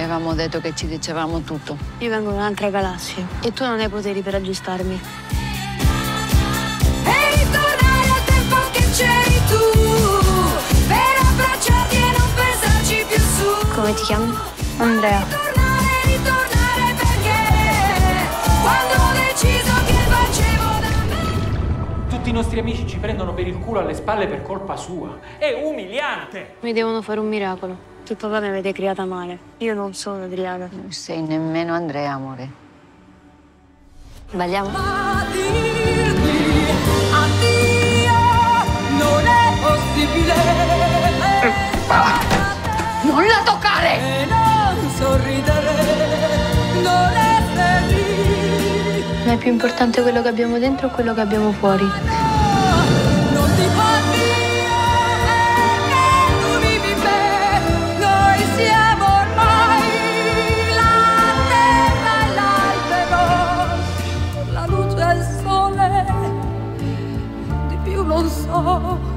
Avevamo detto che ci dicevamo tutto. Io vengo da un'altra galassia e tu non hai poteri per aggiustarmi. E ritornare al tempo che c'eri tu, per abbracciarti e non pensarci più su. Come ti chiami? Andrea. Ritornare perché quando ho deciso che facevo da me. Tutti i nostri amici ci prendono per il culo alle spalle per colpa sua. È umiliante. Mi devono fare un miracolo. Tuo papà mi avete criata male. Io non sono Adriana. Non sei nemmeno Andrea, amore. Balliamo? Ma dirti addio non è possibile. Non la toccare! E non sorridere, non essere lì. Ma è più importante quello che abbiamo dentro o quello che abbiamo fuori? Non ti fa via perché tu vivi me. Noi siamo ormai la terra e l'albero, la luce e il sole, di più non so.